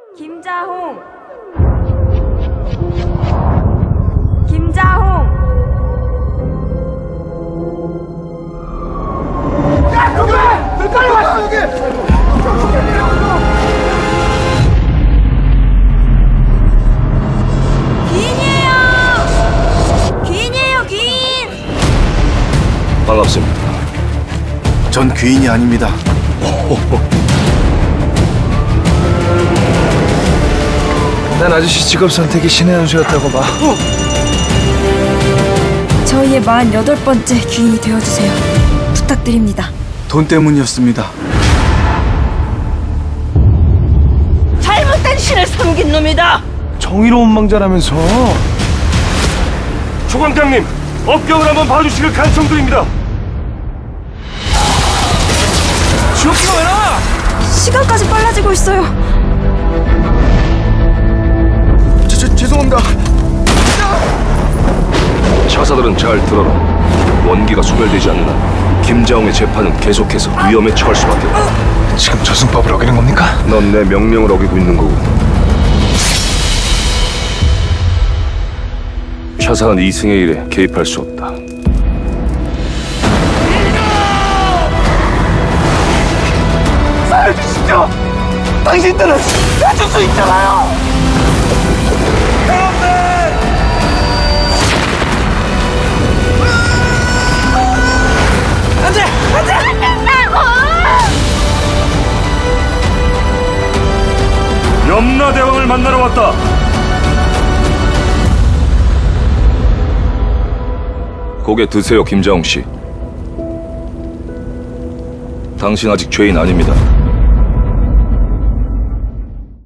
김자홍. 김자홍. 야, 여기! 빨리 와, 여기! 귀인이에요! 귀인이에요, 귀인! 반갑습니다. 전 귀인이 아닙니다. 난 아저씨 직업 선택이 신의 한 수였다고 봐. 저희의 48번째 귀인이 되어주세요. 부탁드립니다. 돈 때문이었습니다. 잘못된 신을 섬긴 놈이다. 정의로운 망자라면서. 초광장님, 업경을 한번 봐주시길 간청드립니다. 지옥기가 왜 나와? 시간까지 빨라지고 있어요. 죄송합니다. 차사들은 잘 들어라. 원기가 소멸되지 않는 한 김자홍의 재판은 계속해서 위험에 처할 수밖에 없다. 지금 저승법을 어기는 겁니까? 넌 내 명령을 어기고 있는 거고. 차사는 이승의 일에 개입할 수 없다. 살려주시죠! 당신들은 해줄 수 있잖아요! 안돼! 안돼! 염라대왕을 만나러 왔다. 고개 드세요, 김자홍 씨. 당신 아직 죄인 아닙니다.